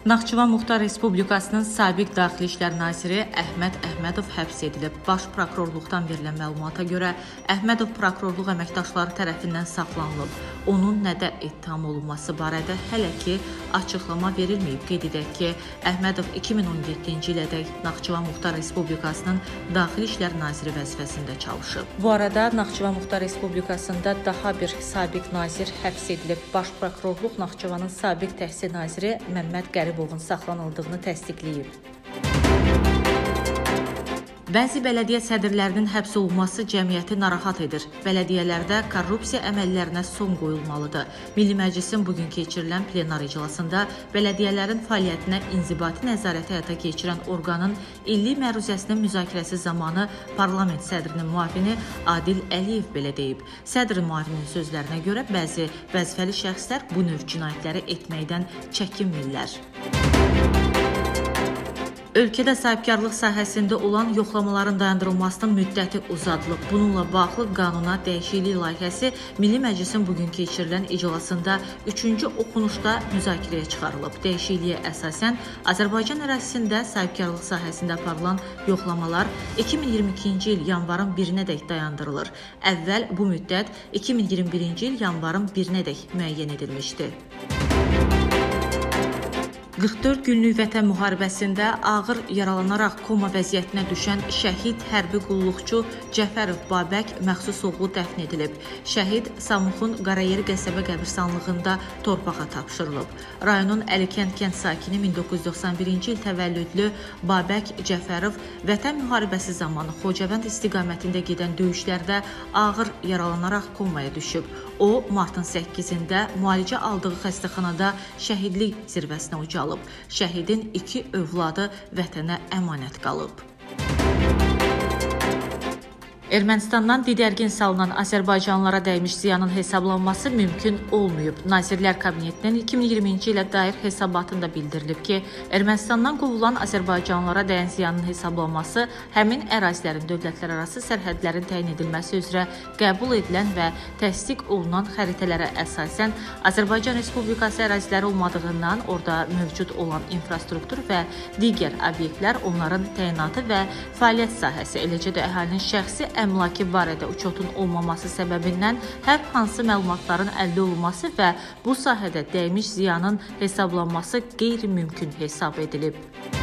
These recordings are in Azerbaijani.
Naxçıvan Muxtar Respublikasının sabiq Daxili İşlər Naziri Əhməd Əhmədov həbs edilib. Baş prokurorluqdan verilən məlumata görə Əhmədov prokurorluq əməkdaşları tərəfindən saxlanılıb. Onun nədə ittiham olunması barədə hələ ki açıqlama verilməyib. Qeyd edək ki, Əhmədov 2017-ci ilədək Naxçıvan Muxtar Respublikasının Daxili İşlər Naziri vəzifəsində çalışıb. Bu arada Naxçıvan Muxtar Respublikasında daha bir sabiq nazir həbs edilib. Baş prokurorluq Naxçıvanın sabiq təhsil naziri Məmməd Qəribovun saxlanıldığını təsdiqləyib. Bəzi bələdiyyə sədrlərinin həbs olunması cəmiyyəti narahat edir. Bələdiyyələrdə korrupsiya əməllərinə son qoyulmalıdır. Milli Məclisin bugün keçirilən plenar iclasında bələdiyyələrin fəaliyyətinə inzibati nəzarəti həyata keçirən orqanın illik məruzəsinin müzakirəsi zamanı parlament sədrinin müavini Adil Əliyev belə deyib. Sədrin müavininin sözlərinə görə bəzi vəzifəli şəxslər bu növ cinayətləri etməkdən çəkinmirlər. Ölkədə sahibkarlıq sahəsində olan yoxlamaların dayandırılmasının müddəti uzadılıb. Bununla bağlı qanuna dəyişiklik layihəsi Milli Məclisin bugün keçirilən iclasında 3-cü oxunuşda müzakirəyə çıxarılıb. Dəyişikliyə əsasən Azərbaycan ərazisində sahibkarlıq sahəsində aparılan yoxlamalar 2022-ci il yanvarın 1-nədək dayandırılır. Əvvəl bu müddət 2021-ci il yanvarın 1-nədək müəyyən edilmişdi. 44 günlük Vətən müharibəsində ağır yaralanaraq koma vəziyyətinə düşən şəhid hərbi qulluqçu Cəfərov Babək məxsus oğlu dəfn edilib. Şəhid Samukun Qarayeri qəsəbə qəbirstanlığında torpağa tapşırılıb. Rayonun Əlikənd kənd sakini 1991-ci il təvəllüdlü Babək Cəfərov Vətən müharibəsi zamanı Xocavənd istiqamətində gedən döyüşlərdə ağır yaralanaraq komaya düşüb. O, martın 8-də müalicə aldığı xəstəxanada şəhidlik zirvəsinə ucalıb. Şəhidin 2 övladı vətənə əmanət qalıb. Ermənistandan didərgin salınan azərbaycanlılara dəymiş ziyanın hesablanması mümkün olmayıb. Nazirlər Kabinetinin 2020-ci ilə dair hesabatında bildirilib ki, Ermənistandan qovulan azərbaycanlılara dəyən ziyanın hesablanması həmin ərazilərin dövlətlərarası sərhədlərin təyin edilməsi üzrə qəbul edilən və təsdiq olunan xəritələrə əsasən Azərbaycan Respublikası əraziləri olmadığından orada mövcud olan infrastruktur və digər obyektlər, onların təyinatı və fəaliyyət sahəsi, eləcə də əhalinin şəxsi əmlakı barədə uçotun olmaması səbəbindən hər hansı məlumatların əldə olunması və bu sahədə dəymiş ziyanın hesablanması qeyri-mümkün hesab edilib.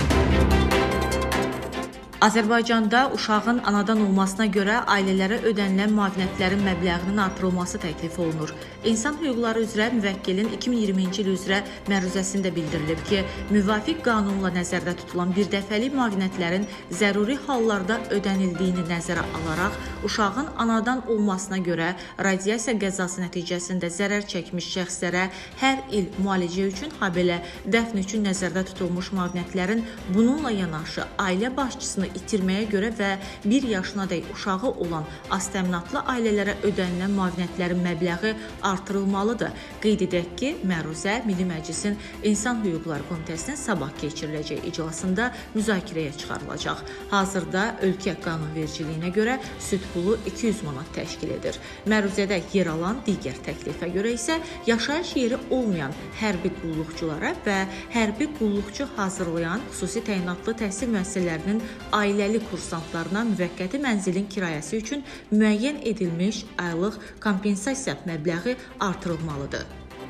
Azərbaycanda uşağın anadan olmasına görə ailələrə ödənilən müavinətlərin məbləğinin artırılması təklif olunur. İnsan hüquqları üzrə müvəkkilin 2020-ci il üzrə məruzəsində bildirilib ki, müvafiq qanunla nəzərdə tutulan birdəfəlik müavinətlərin zəruri hallarda ödənildiyini nəzərə alaraq, uşağın anadan olmasına görə radiasiya qəzası nəticəsində zərər çəkmiş şəxslərə hər il müalicə üçün, habelə dəfn üçün nəzərdə tutulmuş müavinətlərin bununla yanaşı ailə başçısını itirməyə görə və 1 yaşınadək uşağı olan aztəminatlı ailələrə ödənilən müavinətlərin məbləği artırılmalıdır. Qeyd edək ki, məruzə Milli Məclisin İnsan Hüquqları Komitəsinin sabah keçiriləcək iclasında müzakirəyə çıxarılacaq. Hazırda ölkə qanunvericiliyinə görə süd pulu 200 manat təşkil edir. Məruzədə yer alan digər təklifə görə isə yaşayış yeri olmayan hərbi qulluqçulara və hərbi qulluqçu hazırlayan xüsusi təyinatlı təhsil müəssisələrinin ailəli kursantlarına müvəqqəti mənzilin kirayəsi üçün müəyyən edilmiş aylıq kompensasiya məbləği artırılmalıdır.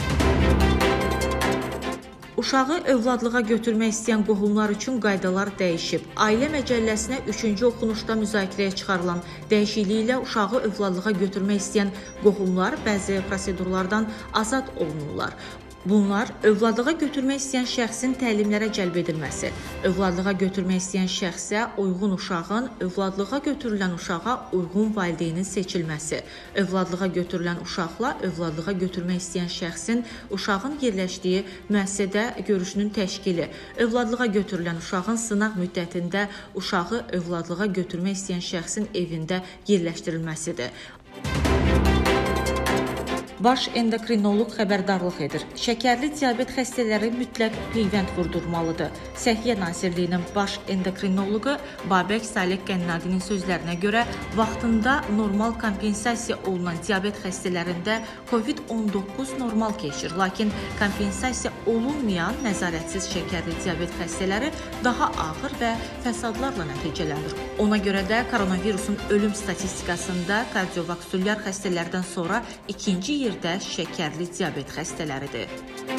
Uşağı övladlığa götürmək istəyən qohumlar üçün qaydalar dəyişib. Ailə Məcəlləsinə 3-cü oxunuşda müzakirəyə çıxarılan dəyişikliklə uşağı övladlığa götürmək istəyən qohumlar bəzi prosedurlardan azad olunurlar. Bunlar övladlığa götürmək istəyən şəxsin təlimlərə cəlb edilməsi, övladlığa götürmək istəyən şəxsə uyğun uşağın, övladlığa götürülən uşağa uyğun valideynin seçilməsi, övladlığa götürülən uşaqla övladlığa götürmək istəyən şəxsin uşağın yerləşdiyi müəssisədə görüşünün təşkili, övladlığa götürülən uşağın sınaq müddətində uşağı övladlığa götürmək istəyən şəxsin evində yerləşdirilməsidir. Baş endokrinoloq xəbərdarlıq edir. Şəkərli diabet xəstələri mütləq peyvənd vurdurmalıdır. Səhiyyə Nazirliyinin baş endokrinoloqu Babək Saleh Qənnadinin sözlərinə görə vaxtında normal kompensasiya olunan diabet xəstələrində COVID-19 normal keçir, lakin kompensasiya olunmayan nəzarətsiz şəkərli diabet xəstələri daha ağır və fəsadlarla nəticələnir. Ona görə də koronavirusun ölüm statistikasında kardiovaskulyar xəstələrdən sonra ikinci yerdə şəkərli diabet xəstələridir.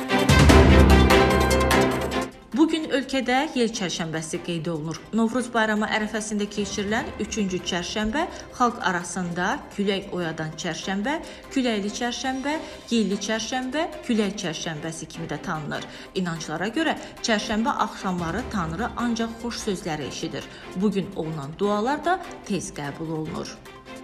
Bugün ölkədə Yel çərşənbəsi qeyd olunur. Novruz bayramı ərəfəsində keçirilən 3-cü çərşənbə xalq arasında külək oyadan çərşənbə, küləkli çərşənbə, yelli çərşənbə, külək çərşənbəsi kimi də tanınır. İnanclara görə çərşənbə axşamları Tanrı ancaq xoş sözləri eşidir. Bugün olunan dualar da tez qəbul olunur.